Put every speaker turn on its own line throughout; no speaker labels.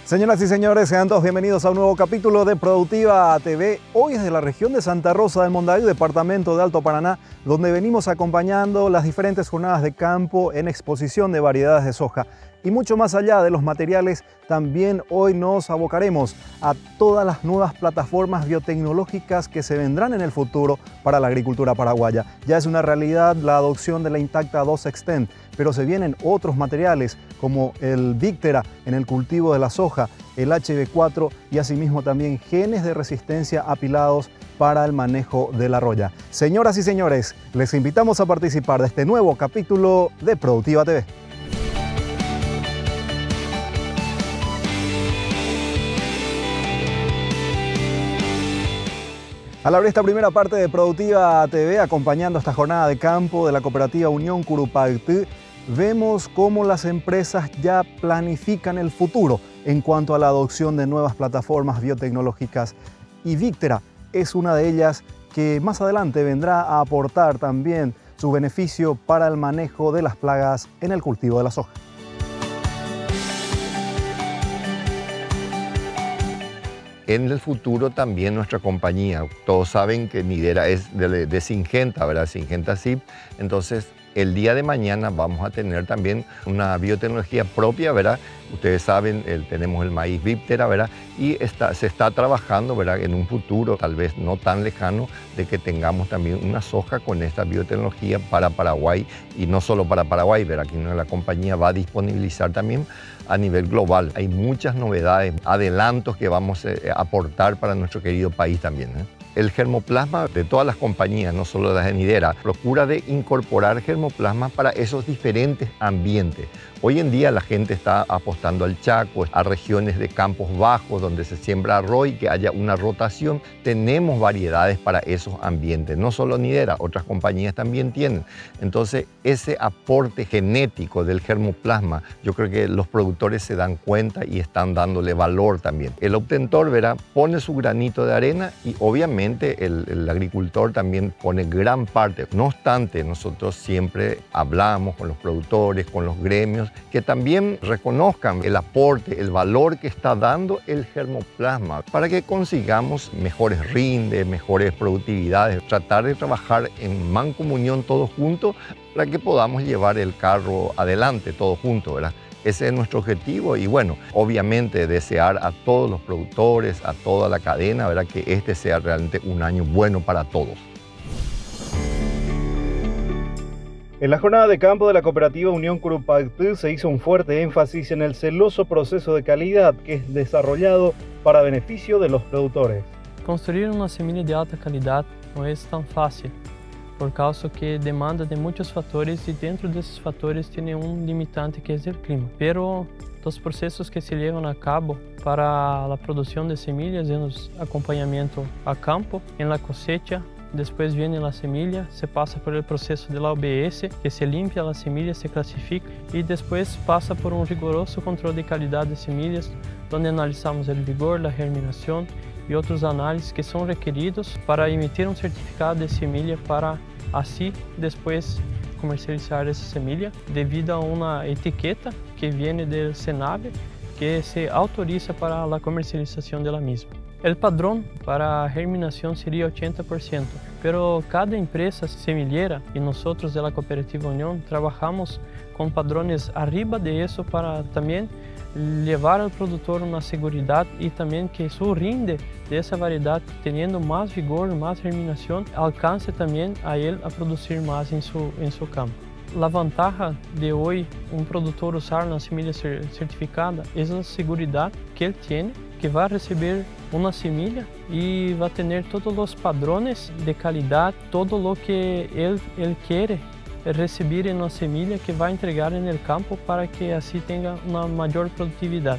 Señoras y señores, sean todos bienvenidos a un nuevo capítulo de Productiva TV. Hoy es de la región de Santa Rosa del Mondavi, departamento de Alto Paraná, donde venimos acompañando las diferentes jornadas de campo en exposición de variedades de soja. Y mucho más allá de los materiales, también hoy nos abocaremos a todas las nuevas plataformas biotecnológicas que se vendrán en el futuro para la agricultura paraguaya. Ya es una realidad la adopción de la Intacta 2 Xtend, pero se vienen otros materiales como el Victera en el cultivo de la soja, el HB4 y asimismo también genes de resistencia apilados para el manejo de la roya. Señoras y señores, les invitamos a participar de este nuevo capítulo de Productiva TV. Al abrir esta primera parte de Productiva TV, acompañando esta jornada de campo de la cooperativa Unión Curupaytí, vemos cómo las empresas ya planifican el futuro en cuanto a la adopción de nuevas plataformas biotecnológicas. Y Victera es una de ellas que más adelante vendrá a aportar también su beneficio para el manejo de las plagas en el cultivo de la soja.
En el futuro también nuestra compañía, todos saben que Nidera es de Syngenta, ¿verdad? Syngenta SIP, entonces el día de mañana vamos a tener también una biotecnología propia, ¿verdad? Ustedes saben, tenemos el maíz Victera, ¿verdad? Y se está trabajando, ¿verdad? En un futuro, tal vez no tan lejano, de que tengamos también una soja con esta biotecnología para Paraguay y no solo para Paraguay, ¿verdad? Aquí la compañía va a disponibilizar también a nivel global. Hay muchas novedades, adelantos que vamos a aportar para nuestro querido país también, ¿eh? El germoplasma de todas las compañías, no solo las de Nidera, procura de incorporar germoplasma para esos diferentes ambientes. Hoy en día la gente está apostando al Chaco, a regiones de campos bajos donde se siembra arroz y que haya una rotación. Tenemos variedades para esos ambientes, no solo Nidera, otras compañías también tienen. Entonces ese aporte genético del germoplasma, yo creo que los productores se dan cuenta y están dándole valor también. El obtentor, verá, pone su granito de arena y obviamente el agricultor también pone gran parte. No obstante, nosotros siempre hablamos con los productores, con los gremios, que también reconozcan el aporte, el valor que está dando el germoplasma para que consigamos mejores rindes, mejores productividades, tratar de trabajar en mancomunión todos juntos para que podamos llevar el carro adelante todos juntos, ¿verdad? Ese es nuestro objetivo y bueno, obviamente desear a todos los productores, a toda la cadena, ¿verdad? Que este sea realmente un año bueno para todos.
En la jornada de campo de la cooperativa Unión Curupaytí se hizo un fuerte énfasis en el celoso proceso de calidad que es desarrollado para beneficio de los productores.
Construir uma semilla de alta calidad no es tan fácil, por causa que demanda de muchos factores y dentro de esos factores tiene un limitante que es el clima. Pero los procesos que se llevan a cabo para la producción de semillas en los acompañamiento a campo, en la cosecha, después viene la semilla, se pasa por el proceso de la OBS, que se limpia la semilla, se clasifica y después pasa por un riguroso control de calidad de semillas, donde analizamos el vigor, la germinación y otros análisis que son requeridos para emitir un certificado de semilla para así después comercializar esa semilla debido a una etiqueta que viene del SENAB que se autoriza para la comercialización de la misma. El padrón para germinación sería 80%, pero cada empresa semillera y nosotros de la Cooperativa Unión trabajamos con padrones arriba de eso para también llevar al productor una seguridad y también que su rinde de esa variedad, teniendo más vigor, más germinación, alcance también a él a producir más en su campo. La ventaja de hoy un productor usar una semilla certificada es la seguridad que él tiene, que va a recibir una semilla y va a tener todos los padrones de calidad, todo lo que él quiere recibir en una semilla que va a entregar en el campo para que así tenga una mayor productividad.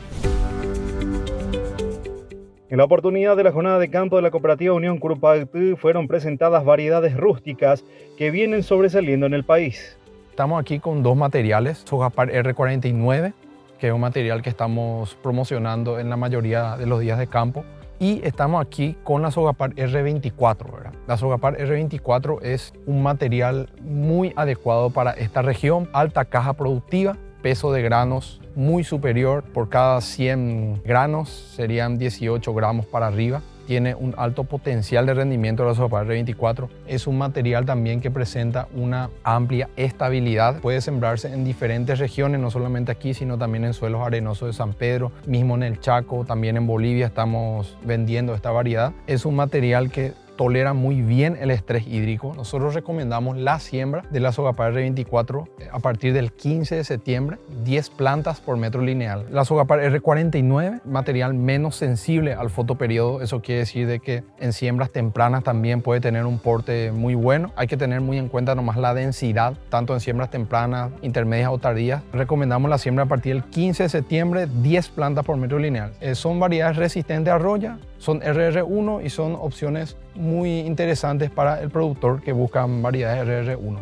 En la oportunidad de la jornada de campo de la cooperativa Unión Curupaytí fueron presentadas variedades rústicas que vienen sobresaliendo en el país.
Estamos aquí con dos materiales, Sojapar R49, que es un material que estamos promocionando en la mayoría de los días de campo, y estamos aquí con la Sojapar R24, ¿verdad? La Sojapar R24 es un material muy adecuado para esta región, alta caja productiva, peso de granos muy superior. Por cada 100 granos serían 18 gramos para arriba. Tiene un alto potencial de rendimiento de la soja R24. Es un material también que presenta una amplia estabilidad. Puede sembrarse en diferentes regiones, no solamente aquí, sino también en suelos arenosos de San Pedro, mismo en el Chaco, también en Bolivia estamos vendiendo esta variedad. Es un material que tolera muy bien el estrés hídrico. Nosotros recomendamos la siembra de la Sogapar R24 a partir del 15 de septiembre, 10 plantas por metro lineal. La Sogapar R49, material menos sensible al fotoperiodo, eso quiere decir de que en siembras tempranas también puede tener un porte muy bueno. Hay que tener muy en cuenta nomás la densidad, tanto en siembras tempranas, intermedias o tardías. Recomendamos la siembra a partir del 15 de septiembre, 10 plantas por metro lineal. Son variedades resistentes a roya, son RR1 y son opciones muy interesantes para el productor que buscan variedades RR1.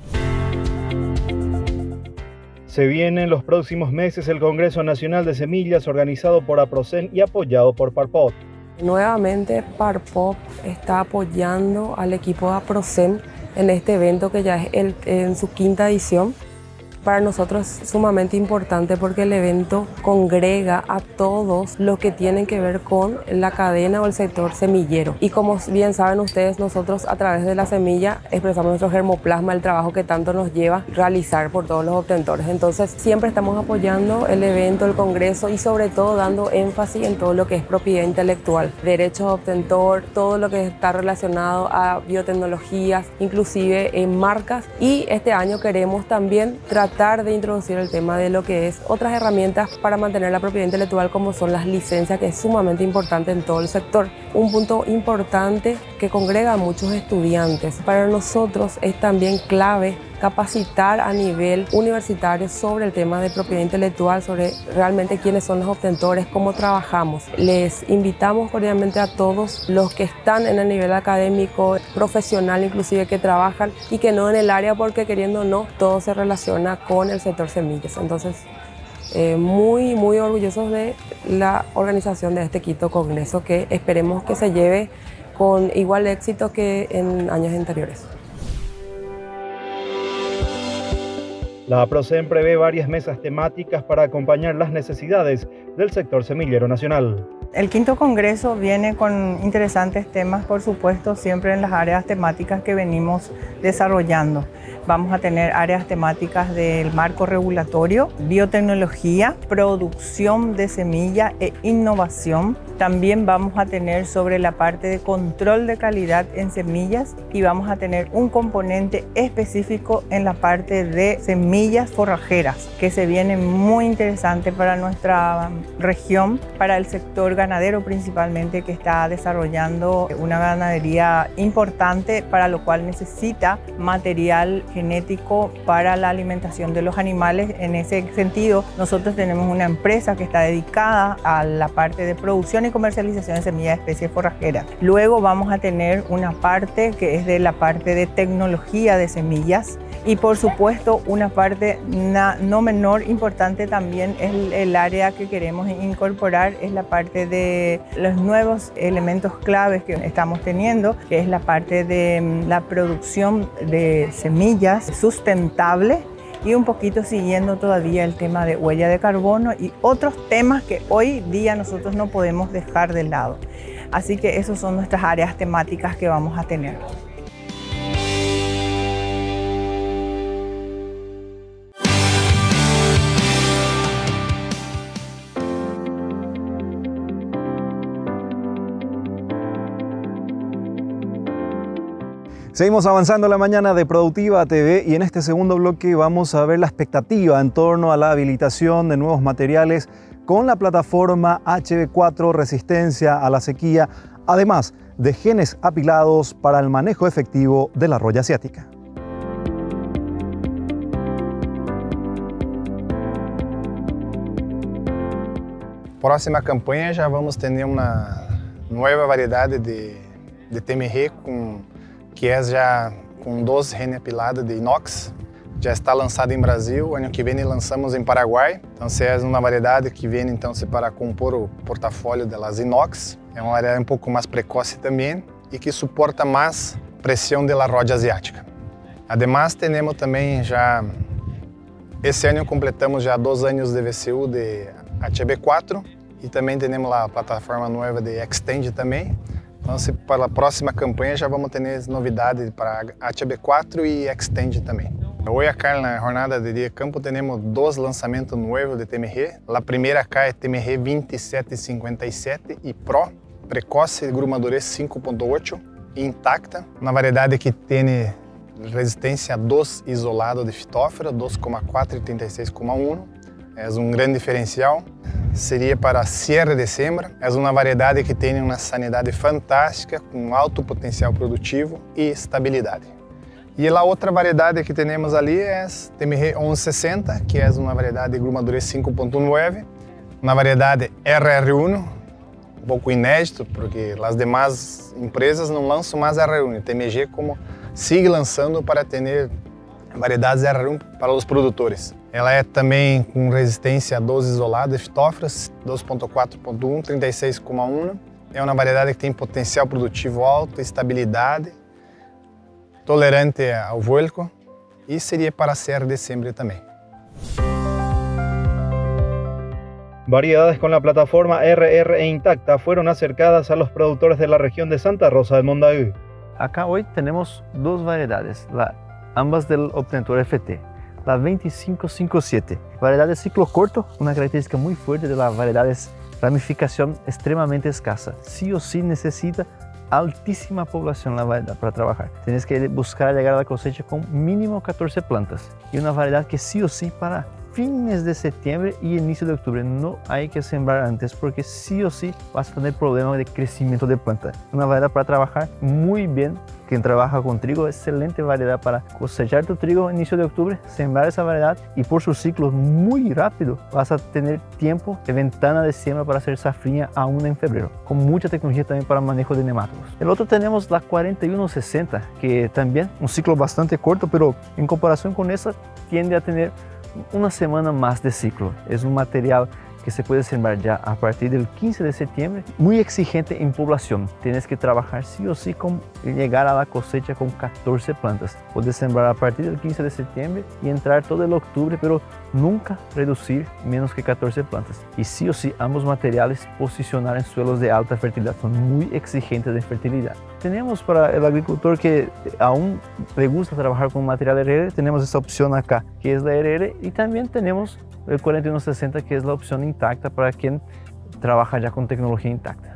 Se viene en los próximos meses el Congreso Nacional de Semillas organizado por APROCEN y apoyado por Parpop.
Nuevamente Parpop está apoyando al equipo de APROCEN en este evento que ya es en su quinta edición. Para nosotros es sumamente importante porque el evento congrega a todos los que tienen que ver con la cadena o el sector semillero. Y como bien saben ustedes, nosotros a través de la semilla expresamos nuestro germoplasma, el trabajo que tanto nos lleva realizar por todos los obtentores. Entonces siempre estamos apoyando el evento, el congreso y sobre todo dando énfasis en todo lo que es propiedad intelectual, derechos de obtentor, todo lo que está relacionado a biotecnologías, inclusive en marcas. Y este año queremos también tratar de introducir el tema de lo que es otras herramientas para mantener la propiedad intelectual, como son las licencias, que es sumamente importante en todo el sector. Un punto importante que congrega a muchos estudiantes. Para nosotros es también clave capacitar a nivel universitario sobre el tema de propiedad intelectual, sobre realmente quiénes son los obtentores, cómo trabajamos. Les invitamos cordialmente a todos los que están en el nivel académico, profesional inclusive, que trabajan y que no en el área, porque queriendo o no, todo se relaciona con el sector semillas. Entonces, muy orgullosos de la organización de este quinto congreso, que esperemos que se lleve con igual éxito que en años anteriores.
La APROCEN prevé varias mesas temáticas para acompañar las necesidades del sector semillero nacional.
El quinto congreso viene con interesantes temas, por supuesto, siempre en las áreas temáticas que venimos desarrollando. Vamos a tener áreas temáticas del marco regulatorio, biotecnología, producción de semilla e innovación. También vamos a tener sobre la parte de control de calidad en semillas y vamos a tener un componente específico en la parte de semillas forrajeras, que se viene muy interesante para nuestra región, para el sector ganadero principalmente, que está desarrollando una ganadería importante, para lo cual necesita material genético para la alimentación de los animales. En ese sentido, nosotros tenemos una empresa que está dedicada a la parte de producción y comercialización de semillas de especies forrajeras. Luego vamos a tener una parte que es de la parte de tecnología de semillas. Y por supuesto, una parte no menor importante también es el área que queremos incorporar, es la parte de los nuevos elementos claves que estamos teniendo, que es la parte de la producción de semillas sustentable y un poquito siguiendo todavía el tema de huella de carbono y otros temas que hoy día nosotros no podemos dejar de lado. Así que esas son nuestras áreas temáticas que vamos a tener.
Seguimos avanzando la mañana de Productiva TV y en este segundo bloque vamos a ver la expectativa en torno a la habilitación de nuevos materiales con la plataforma HB4 Resistencia a la Sequía, además de genes apilados para el manejo efectivo de la roya asiática.
Próxima campanha já vamos ter uma nova variedade de TMR que é já com 12 genes apilados de inox. Já está lançado em Brasil, ano que vem lançamos em Paraguai. Então, é uma variedade que vem então para compor o portfólio das inox. É uma variedade um pouco mais precoce também e que suporta mais pressão da roja asiática. Además, temos também já Esse ano completamos já 2 anos de VCU de HB4 e também temos a plataforma nova de Extend também. Então, para a próxima campanha já vamos ter novidades para HB4 e Extend também. Hoje acá na jornada de dia de campo temos 2 lançamentos novos de TMR. A primeira acá é TMR 2757 e Pro, precoce, grumadurez 5.8, intacta, uma variedade que tem resistência a 2 isolado de fitófora, 2,4 e 36,1. É um grande diferencial. Seria para cierre de sembra. É uma variedade que tem uma sanidade fantástica, com alto potencial produtivo e estabilidade. E a outra variedade que temos ali é TMR 1160, que é uma variedade de grumadurez 5.9, uma variedade RR1, um pouco inédito, porque as demais empresas não lançam mais RR1. TMG como sigue lançando para ter variedades R1 para os produtores. Ela é também com resistência a 12 isolados de fitóforas, 2.4.1, 36,1. É uma variedade que tem potencial produtivo alto, estabilidade, tolerante ao vuelco e seria para cierre de sembra também.
Variedades con la plataforma RR e intacta fueron acercadas a los productores de la región de Santa Rosa del Mondavi.
Acá hoy tenemos 2 variedades, ambas del obtentor FT. La 2557, variedad de ciclo corto, una característica muy fuerte de la variedad es ramificación extremadamente escasa. Sí o sí necesita altísima población la variedad para trabajar. Tienes que buscar llegar a la cosecha con mínimo 14 plantas. Y una variedad que sí o sí para fines de septiembre y inicio de octubre. No hay que sembrar antes porque sí o sí vas a tener problemas de crecimiento de planta. Una variedad para trabajar muy bien. Quien trabaja con trigo, excelente variedad para cosechar tu trigo a inicio de octubre, sembrar esa variedad y por su ciclo muy rápido vas a tener tiempo de ventana de siembra para hacer safrinha aún en febrero, con mucha tecnología también para manejo de nemátodos. El otro tenemos la 4160, que también un ciclo bastante corto, pero en comparación con esa tiende a tener una semana más de ciclo. Es un material que se puede sembrar ya a partir del 15 de septiembre, muy exigente en población. Tienes que trabajar sí o sí con llegar a la cosecha con 14 plantas. Puedes sembrar a partir del 15 de septiembre y entrar todo el octubre, pero nunca reducir menos que 14 plantas. Y sí o sí ambos materiales posicionar en suelos de alta fertilidad, son muy exigentes de fertilidad. Tenemos para el agricultor que aún le gusta trabajar con material RR, tenemos esta opción acá, que es la RR, y también tenemos el 4160, que es la opción intacta para quien trabaja ya con tecnología intacta.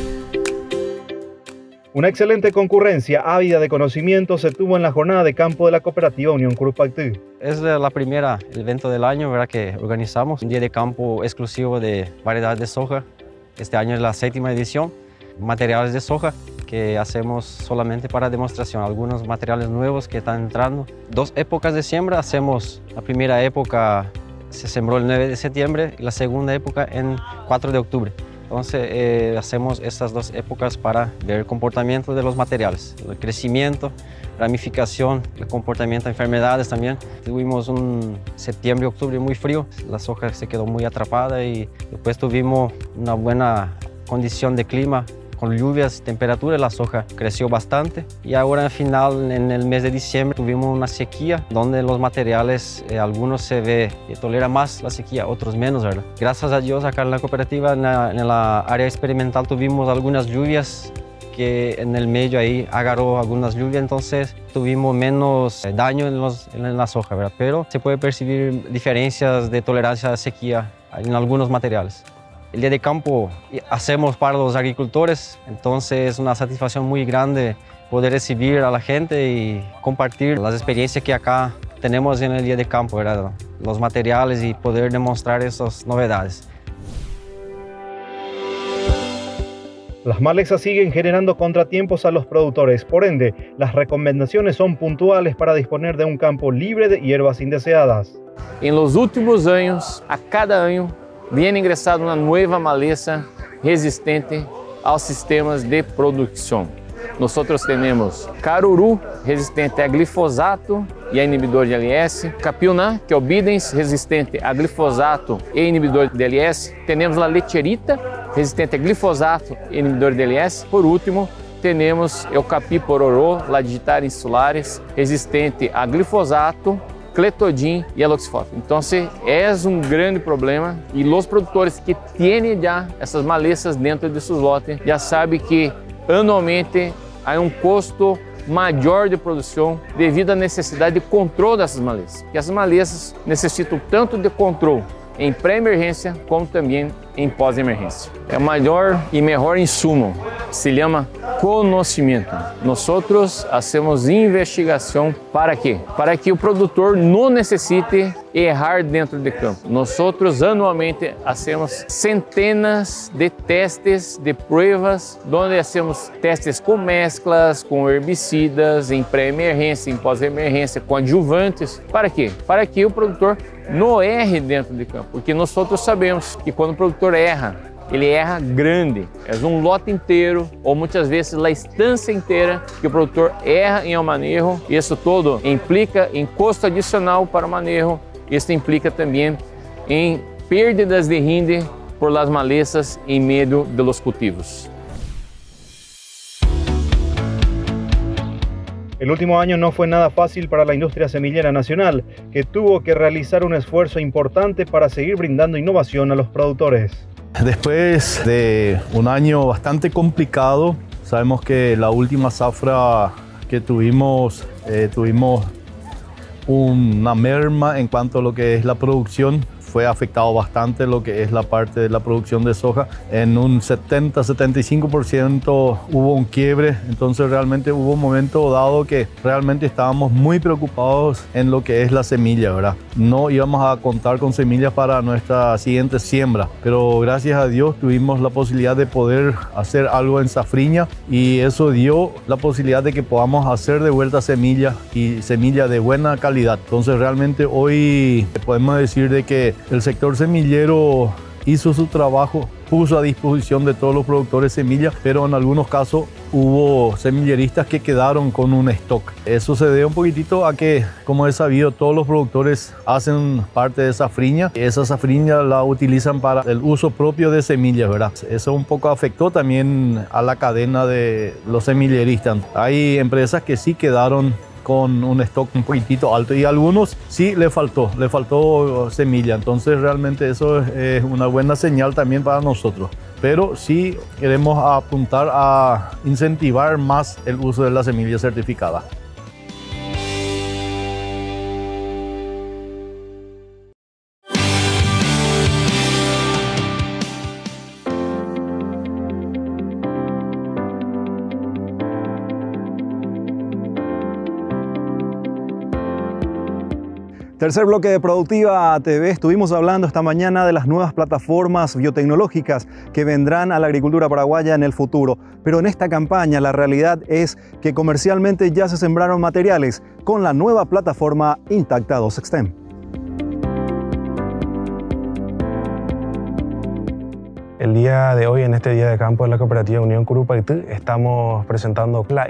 Una excelente concurrencia ávida de conocimiento se tuvo en la jornada de campo de la cooperativa Unión Curupactú.
Es la primera evento del año, ¿verdad?, que organizamos, un día de campo exclusivo de variedades de soja. Este año es la 7ª edición, materiales de soja que hacemos solamente para demostración, algunos materiales nuevos que están entrando. 2 épocas de siembra, hacemos la primera época se sembró el 9 de septiembre y la segunda época en 4 de octubre. Entonces hacemos estas 2 épocas para ver el comportamiento de los materiales, el crecimiento, ramificación, el comportamiento de enfermedades también. Tuvimos un septiembre y octubre muy frío, la soja se quedó muy atrapada y después tuvimos una buena condición de clima. Con lluvias y temperatura la soja creció bastante y ahora al final, en el mes de diciembre, tuvimos una sequía donde los materiales, algunos se ve que toleran más la sequía, otros menos, ¿verdad? Gracias a Dios acá en la cooperativa, en la área experimental tuvimos algunas lluvias que en el medio ahí agarró algunas lluvias, entonces tuvimos menos daño en la soja, ¿verdad? Pero se puede percibir diferencias de tolerancia a la sequía en algunos materiales. El día de campo hacemos para los agricultores, entonces es una satisfacción muy grande poder recibir a la gente y compartir las experiencias que acá tenemos en el día de campo, ¿verdad? Los materiales y poder demostrar esas novedades.
Las malezas siguen generando contratiempos a los productores, por ende, las recomendaciones son puntuales para disponer de un campo libre de hierbas indeseadas.
En los últimos años, a cada año, viene ingresada uma nova maleza resistente aos sistemas de produção. Nós temos caruru, resistente a glifosato e a inibidor de LS, capiunã, que é o bidens, resistente a glifosato e inibidor de LS. Temos a lecherita, resistente a glifosato e inibidor de LS. Por último, temos o capi pororô, Ladigitaria insulares, resistente a glifosato Clethodim y el Oxford. Entonces es un grande problema y los productores que tienen ya esas malezas dentro de sus lotes ya saben que anualmente hay un costo maior de produção devido à necessidade de controle dessas malezas. Porque essas malezas necessitam tanto de controle em pré-emergência como também em pós-emergência. É o maior e melhor insumo, se chama conhecimento. Nós fazemos investigação para quê? Para que o produtor não necessite errar dentro de campo. Nós anualmente fazemos centenas de testes, de pruebas, onde fazemos testes com mesclas, com herbicidas, em pré-emergência, em pós-emergência, com adjuvantes. Para quê? Para que o produtor não erre dentro de campo, porque nós sabemos que quando o produtor erra, ele erra grande, é um lote inteiro ou muitas vezes a estância inteira que o produtor erra em um manejo. Isso todo implica em custo adicional para o manejo, isso implica também em perdas de rinde por las malezas em meio de los cultivos.
El último año no fue nada fácil para la industria semillera nacional, que tuvo que realizar un esfuerzo importante para seguir brindando innovación a los productores.
Después de un año bastante complicado, sabemos que la última zafra que tuvimos una merma en cuanto a lo que es la producción. Fue afectado bastante lo que es la parte de la producción de soja. En un 70-75% hubo un quiebre, entonces realmente hubo un momento dado que realmente estábamos muy preocupados en lo que es la semilla, ¿verdad? No íbamos a contar con semillas para nuestra siguiente siembra, pero gracias a Dios tuvimos la posibilidad de poder hacer algo en safriña y eso dio la posibilidad de que podamos hacer de vuelta semilla y semilla de buena calidad. Entonces realmente hoy podemos decir de que el sector semillero hizo su trabajo, puso a disposición de todos los productores semillas, pero en algunos casos hubo semilleristas que quedaron con un stock. Eso se debe un poquitito a que, como es sabido, todos los productores hacen parte de safriña. Esa safriña la utilizan para el uso propio de semillas, ¿verdad? Eso un poco afectó también a la cadena de los semilleristas. Hay empresas que sí quedaron con un stock un poquitito alto y a algunos sí le faltó semilla, entonces realmente eso es una buena señal también para nosotros, pero sí queremos apuntar a incentivar más el uso de la semilla certificada.
Tercer bloque de Productiva TV. Estuvimos hablando esta mañana de las nuevas plataformas biotecnológicas que vendrán a la agricultura paraguaya en el futuro. Pero en esta campaña la realidad es que comercialmente ya se sembraron materiales con la nueva plataforma Intacta 2 Xtend.
El día de hoy, en este día de campo de la cooperativa Unión Curupaytí, estamos presentando la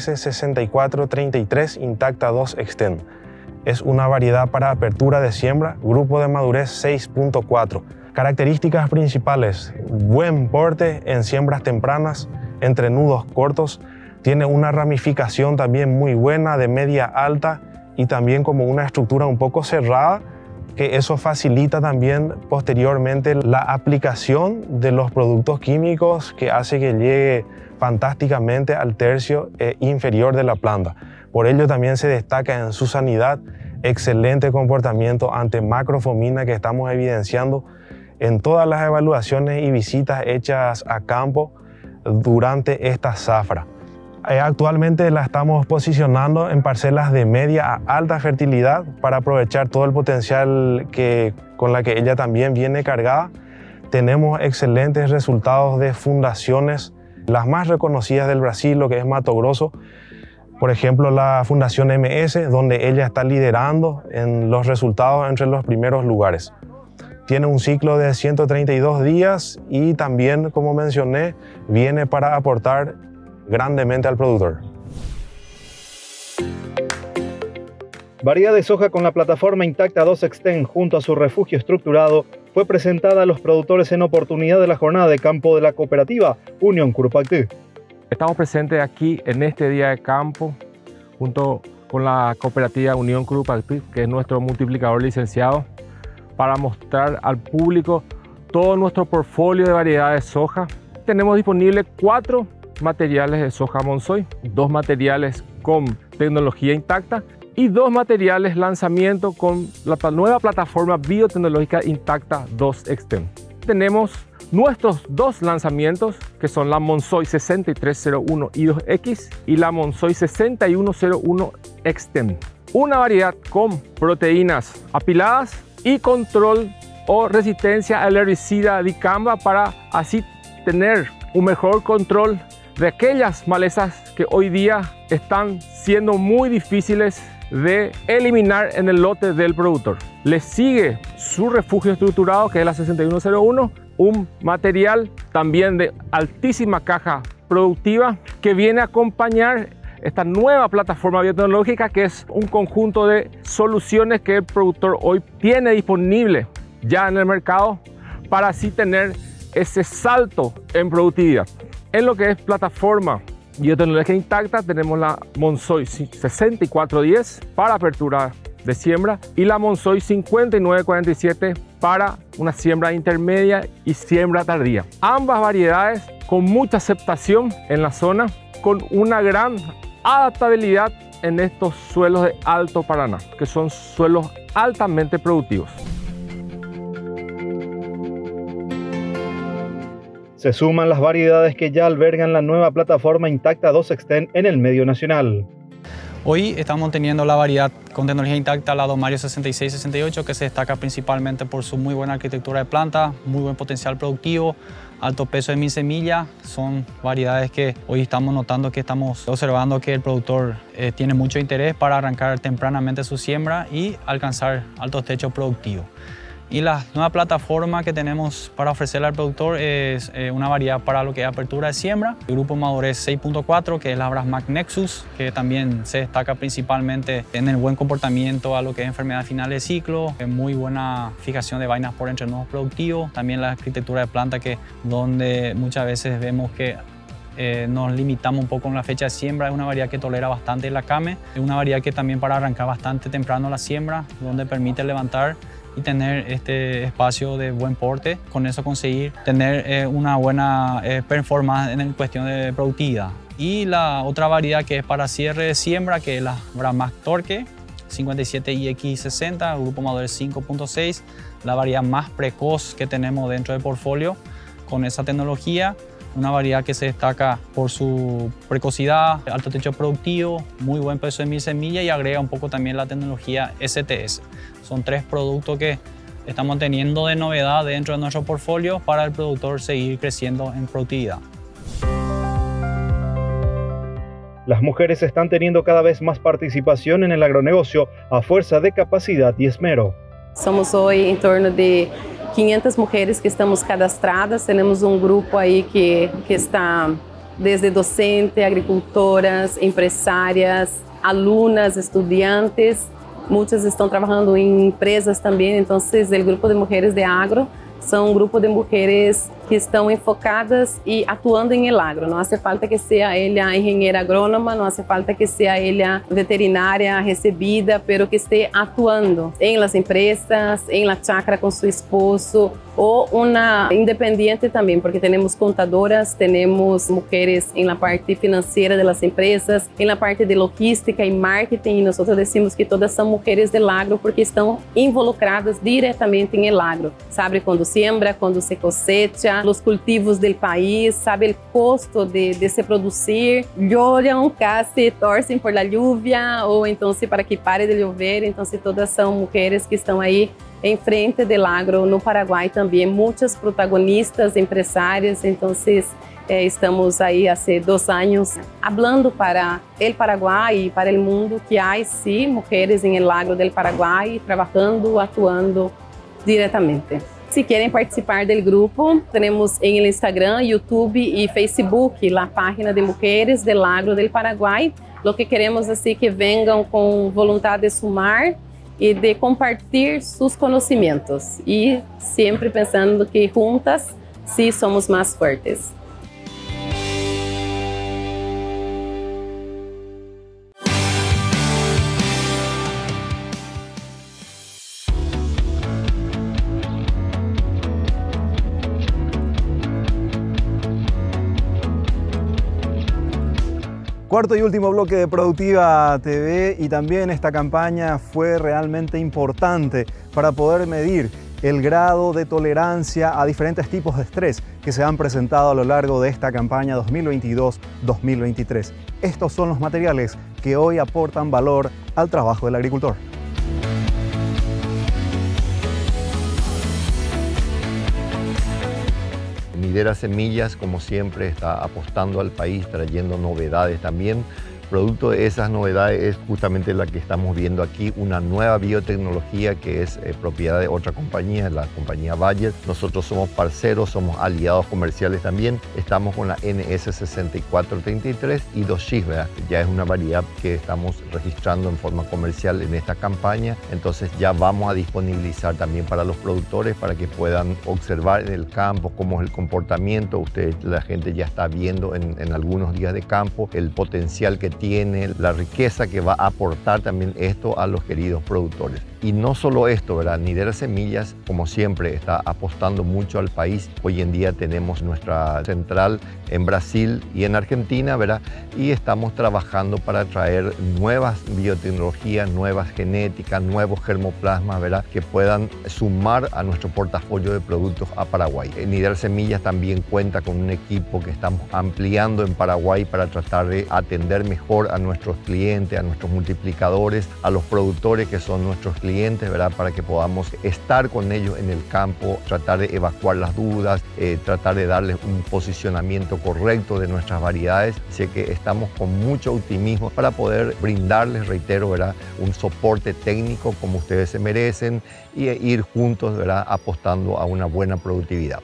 NS6433 Intacta 2 Xtend. Es una variedad para apertura de siembra, grupo de madurez 6.4. Características principales: buen porte en siembras tempranas, entre nudos cortos, tiene una ramificación también muy buena de media alta y también como una estructura un poco cerrada, que eso facilita también posteriormente la aplicación de los productos químicos, que hace que llegue fantásticamente al tercio inferior de la planta. Por ello también se destaca en su sanidad, excelente comportamiento ante macrofomina que estamos evidenciando en todas las evaluaciones y visitas hechas a campo durante esta zafra. Actualmente la estamos posicionando en parcelas de media a alta fertilidad para aprovechar todo el potencial con la que ella también viene cargada. Tenemos excelentes resultados de fundaciones, las más reconocidas del Brasil, lo que es Mato Grosso. Por ejemplo, la Fundación MS, donde ella está liderando en los resultados entre los primeros lugares. Tiene un ciclo de 132 días y también, como mencioné, viene para aportar grandemente al productor.
Variedad de soja con la plataforma Intacta 2 Xtend junto a su refugio estructurado fue presentada a los productores en oportunidad de la jornada de campo de la cooperativa Unión Curupaytí.
Estamos presentes aquí en este día de campo junto
con la cooperativa Unión Curupaypí, que es nuestro multiplicador licenciado, para mostrar al público todo nuestro portfolio de variedades de soja. Tenemos disponibles 4 materiales de soja Monzoy, 2 materiales con tecnología intacta y 2 materiales lanzamiento con la nueva plataforma biotecnológica Intacta 2 Extend. Tenemos nuestros 2 lanzamientos, que son la Monzoy 6301 I2X y la Monzoy 6101 Extend. Una variedad con proteínas apiladas y control o resistencia al herbicida dicamba para así tener un mejor control de aquellas malezas que hoy día están siendo muy difíciles de eliminar en el lote del productor. Le sigue su refugio estructurado, que es la 6101, un material también de altísima caja productiva que viene a acompañar esta nueva plataforma biotecnológica, que es un conjunto de soluciones que el productor hoy tiene disponible ya en el mercado para así tener ese salto en productividad. En lo que es plataforma biotecnología intacta tenemos la Monzoy 6410 para apertura de siembra y la Monzoy 5947 para una siembra intermedia y siembra tardía. Ambas variedades con mucha aceptación en la zona, con una gran adaptabilidad en estos suelos de Alto Paraná, que son suelos altamente productivos.
Se suman las variedades que ya albergan la nueva plataforma Intacta 2 Extend en el medio nacional.
Hoy estamos teniendo la variedad con tecnología intacta, la Domario 6668, que se destaca principalmente por su muy buena arquitectura de planta, muy buen potencial productivo, alto peso de 1000 semillas. Son variedades que hoy estamos notando que estamos observando que el productor tiene mucho interés para arrancar tempranamente su siembra y alcanzar altos techos productivos. Y la nueva plataforma que tenemos para ofrecerle al productor es una variedad para lo que es apertura de siembra. El grupo madurez 6.4, que es la Brasmac Nexus, que también se destaca principalmente en el buen comportamiento a lo que es enfermedad final de ciclo, muy buena fijación de vainas por entre nodos productivos, también la arquitectura de planta, que donde muchas veces vemos que nos limitamos un poco en la fecha de siembra. Es una variedad que tolera bastante la came, es una variedad que también para arrancar bastante temprano la siembra, donde permite levantar y tener este espacio de buen porte, con eso conseguir tener una buena performance en cuestión de productividad. Y la otra variedad que es para cierre de siembra, que es la Brasmac Torque 57IX60, grupo madurez 5.6, la variedad más precoz que tenemos dentro del portfolio con esa tecnología. Una variedad que se destaca por su precocidad, alto techo productivo, muy buen peso de 1000 semillas y agrega un poco también la tecnología STS. Son 3 productos que estamos teniendo de novedad dentro de nuestro portfolio para el productor seguir creciendo en productividad.
Las mujeres están teniendo cada vez más participación en el agronegocio a fuerza de capacidad y esmero.
Somos hoy en torno de 500 mujeres que estamos cadastradas. Tenemos un grupo ahí que está desde docente, agricultoras, empresarias, alunas, estudiantes. Muchas están trabajando en empresas también. Entonces, el grupo de mujeres de agro son un grupo de mujeres que estão enfocadas e atuando em el agro. Não hace falta que seja ela engenheira agrônoma, não hace falta que seja ela veterinária recebida, pero que esté atuando em las empresas, em la chácara com seu esposo, ou uma independiente também, porque temos contadoras, temos mulheres em la parte financeira de las empresas, em la parte de logística e marketing, e nós decimos que todas são mulheres del agro porque estão involucradas diretamente em el agro. Sabe quando siembra, quando se cosecha, los cultivos del país, sabe el costo de se producir, lloram, casi torcem por la lluvia ou então para que pare de llover. Então todas são mulheres que estão aí em frente del agro no Paraguai também, muitas protagonistas, empresárias. Então estamos aí há 2 anos hablando para el Paraguai e para el mundo que há sim mulheres em el agro del Paraguai trabalhando, atuando diretamente. Si quieren participar del grupo, tenemos en el Instagram, YouTube y Facebook la página de Mujeres del Agro del Paraguay. Lo que queremos es que vengan con voluntad de sumar y de compartir sus conocimientos. Y siempre pensando que juntas sí somos más fuertes.
Cuarto y último bloque de Productiva TV, y también esta campaña fue realmente importante para poder medir el grado de tolerancia a diferentes tipos de estrés que se han presentado a lo largo de esta campaña 2022-2023. Estos son los materiales que hoy aportan valor al trabajo del agricultor.
Nidera Semillas, como siempre, está apostando al país, trayendo novedades también. Producto de esas novedades es justamente la que estamos viendo aquí, una nueva biotecnología que es propiedad de otra compañía, la compañía Bayer. Nosotros somos parceros, somos aliados comerciales también. Estamos con la NS6433 y 2X, ¿verdad? Ya es una variedad que estamos registrando en forma comercial en esta campaña. Entonces ya vamos a disponibilizar también para los productores para que puedan observar en el campo cómo es el comportamiento. La gente ya está viendo en algunos días de campo el potencial que tiene, la riqueza que va a aportar también esto a los queridos productores. Y no solo esto, ¿verdad? Nidera Semillas, como siempre, está apostando mucho al país. Hoy en día tenemos nuestra central en Brasil y en Argentina, ¿verdad? Y estamos trabajando para traer nuevas biotecnologías, nuevas genéticas, nuevos germoplasmas, ¿verdad? Que puedan sumar a nuestro portafolio de productos a Paraguay. Nidera Semillas también cuenta con un equipo que estamos ampliando en Paraguay para tratar de atender mejor a nuestros clientes, a nuestros multiplicadores, a los productores que son nuestros clientes, ¿verdad? Para que podamos estar con ellos en el campo, tratar de evacuar las dudas, tratar de darles un posicionamiento correcto de nuestras variedades. Sé que estamos con mucho optimismo para poder brindarles, reitero, ¿verdad? Un soporte técnico como ustedes se merecen y ir juntos, ¿verdad? Apostando a una buena productividad.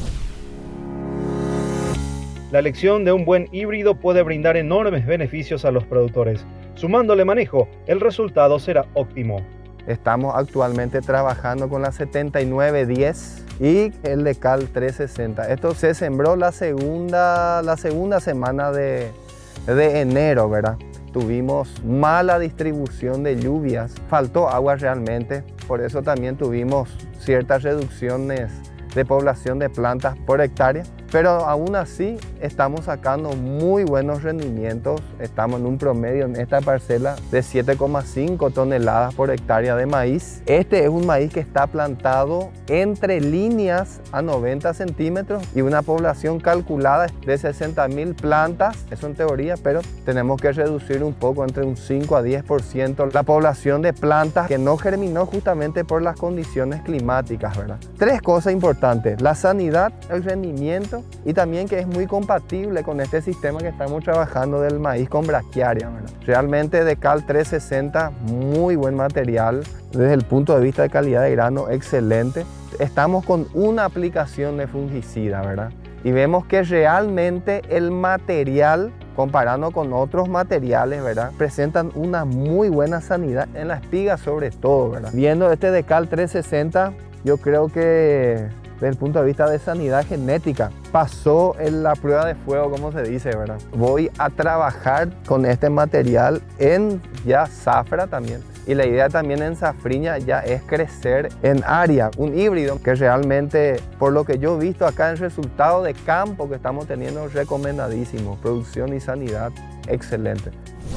La elección de un buen híbrido puede brindar enormes beneficios a los productores. Sumándole manejo, el resultado será óptimo.
Estamos actualmente trabajando con la 7910 y el Decal 360. Esto se sembró la segunda semana de enero, ¿verdad? Tuvimos mala distribución de lluvias, faltó agua realmente, por eso también tuvimos ciertas reducciones de población de plantas por hectárea. Pero aún así estamos sacando muy buenos rendimientos. Estamos en un promedio en esta parcela de 7,5 toneladas por hectárea de maíz. Este es un maíz que está plantado entre líneas a 90 centímetros y una población calculada de 60.000 plantas. Eso en teoría, pero tenemos que reducir un poco, entre un 5 a 10%, la población de plantas que no germinó justamente por las condiciones climáticas, ¿verdad? Tres cosas importantes: la sanidad, el rendimiento y también que es muy compatible con este sistema que estamos trabajando del maíz con braquiaria, ¿verdad? Realmente Decal 360, muy buen material desde el punto de vista de calidad de grano, excelente. Estamos con una aplicación de fungicida, ¿verdad? Y vemos que realmente el material, comparando con otros materiales, ¿verdad?, presentan una muy buena sanidad en la espiga sobre todo, ¿verdad? Viendo este Decal 360, yo creo que desde el punto de vista de sanidad genética pasó en la prueba de fuego, como se dice, ¿verdad? Voy a trabajar con este material en ya zafra también. Y la idea también en safriña ya es crecer en área, un híbrido que realmente, por lo que yo he visto acá, el resultado de campo que estamos teniendo es recomendadísimo. Producción y sanidad, excelente.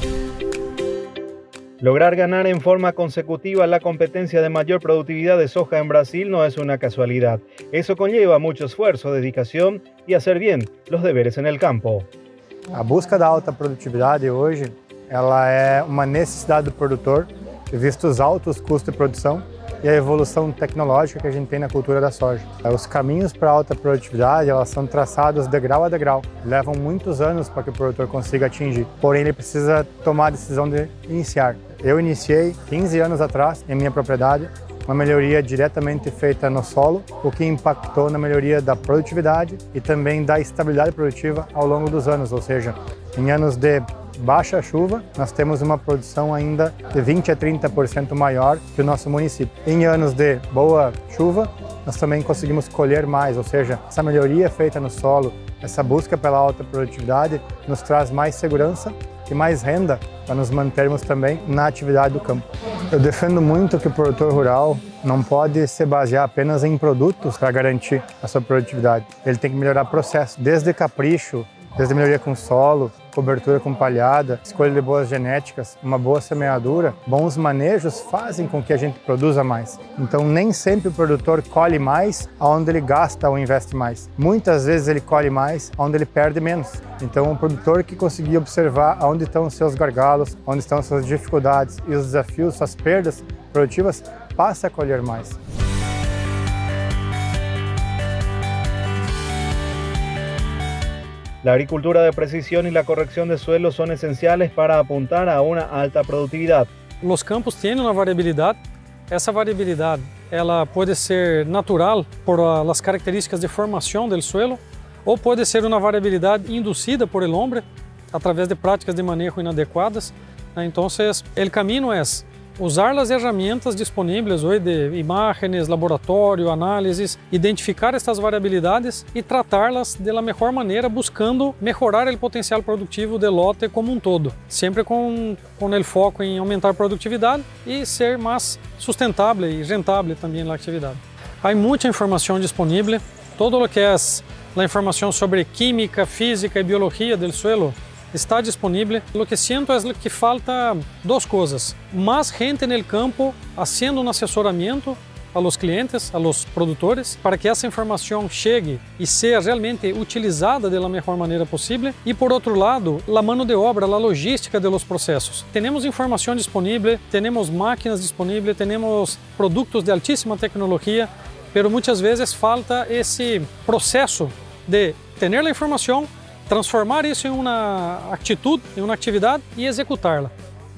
Lograr ganar en forma consecutiva la competencia de mayor productividad de soja en Brasil no es una casualidad. Eso conlleva mucho esfuerzo, dedicación y hacer bien los deberes en el campo.
A busca da alta produtividade hoje, ela é uma necessidade do produtor, visto os altos custos de produção e a evolução tecnológica que a gente tem na cultura da soja. Os caminhos para alta produtividade, elas são traçados degrau a degrau. Levam muitos anos para que o produtor consiga atingir, porém ele precisa tomar a decisão de iniciar. Eu iniciei 15 anos atrás em minha propriedade uma melhoria diretamente feita no solo, o que impactou na melhoria da produtividade e também da estabilidade produtiva ao longo dos anos, ou seja, em anos de baixa chuva, nós temos uma produção ainda de 20 a 30% maior que o nosso município. Em anos de boa chuva, nós também conseguimos colher mais, ou seja, essa melhoria feita no solo, essa busca pela alta produtividade nos traz mais segurança e mais renda para nos mantermos também na atividade do campo. Eu defendo muito que o produtor rural não pode se basear apenas em produtos para garantir a sua produtividade. Ele tem que melhorar processos, desde capricho desde melhoria com solo, cobertura com palhada, escolha de boas genéticas, uma boa semeadura, bons manejos fazem com que a gente produza mais. Então nem sempre o produtor colhe mais onde ele gasta ou investe mais. Muitas vezes ele colhe mais onde ele perde menos. Então o produtor que conseguir observar onde estão os seus gargalos, onde estão as suas dificuldades e os desafios, suas perdas produtivas, passa a colher mais.
La agricultura de precisión y la corrección de suelos son esenciales para apuntar a una alta productividad.
Los campos tienen una variabilidad. Essa variabilidade ela pode ser natural por las características de formação del suelo ou pode ser uma variabilidade inducida por el hombre a través de práticas de manejo inadequadas. Entonces, el camino es usar as ferramentas disponíveis hoje de imagens, laboratório, análises, identificar estas variabilidades e tratá-las da melhor maneira, buscando melhorar o potencial produtivo do lote como um todo, sempre com o foco em aumentar a produtividade e ser mais sustentável e rentável também na atividade. Há muita informação disponível, todo o que é a informação sobre química, física e biologia do suelo está disponible. Lo que siento es que falta dos cosas. Más gente en el campo haciendo un asesoramiento a los clientes, a los productores, para que essa informação chegue e seja realmente utilizada de la mejor maneira possível. E por outro lado, a mano de obra, a logística de los processos. Temos informação disponível, temos máquinas disponíveis, temos produtos de altíssima tecnologia, pero muitas vezes falta esse processo de ter a informação, transformar isso em uma atitude, em uma atividade e executá-la.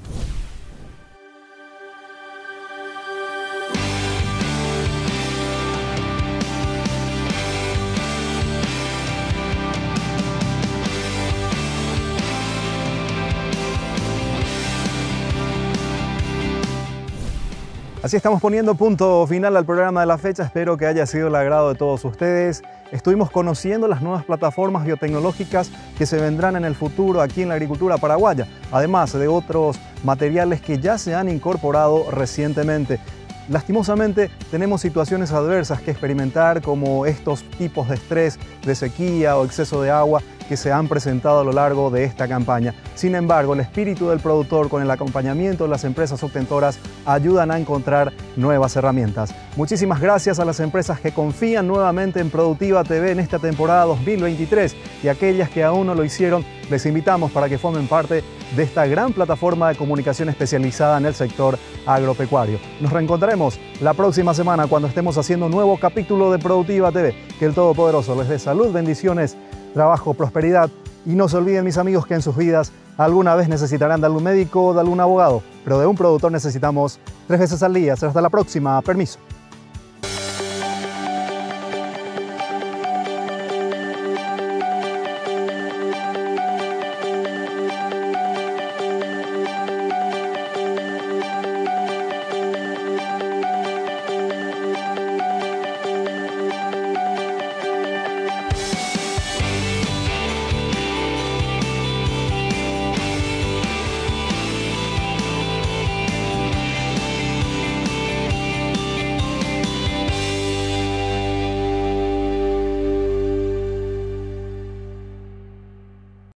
Así estamos poniendo punto final al programa de la fecha. Espero que haya sido el agrado de todos ustedes. Estuvimos conociendo las nuevas plataformas biotecnológicas que se vendrán en el futuro aquí en la agricultura paraguaya, además de otros materiales que ya se han incorporado recientemente. Lastimosamente tenemos situaciones adversas que experimentar, como estos tipos de estrés, de sequía o exceso de agua que se han presentado a lo largo de esta campaña. Sin embargo, el espíritu del productor con el acompañamiento de las empresas obtentoras ayudan a encontrar nuevas herramientas. Muchísimas gracias a las empresas que confían nuevamente en Productiva TV en esta temporada 2023 y aquellas que aún no lo hicieron, les invitamos para que formen parte de esta gran plataforma de comunicación especializada en el sector agropecuario. Nos reencontraremos la próxima semana cuando estemos haciendo un nuevo capítulo de Productiva TV. Que el Todopoderoso les dé salud, bendiciones, trabajo, prosperidad y no se olviden, mis amigos, que en sus vidas alguna vez necesitarán de algún médico o de algún abogado, pero de un productor necesitamos 3 veces al día. Hasta la próxima. Permiso.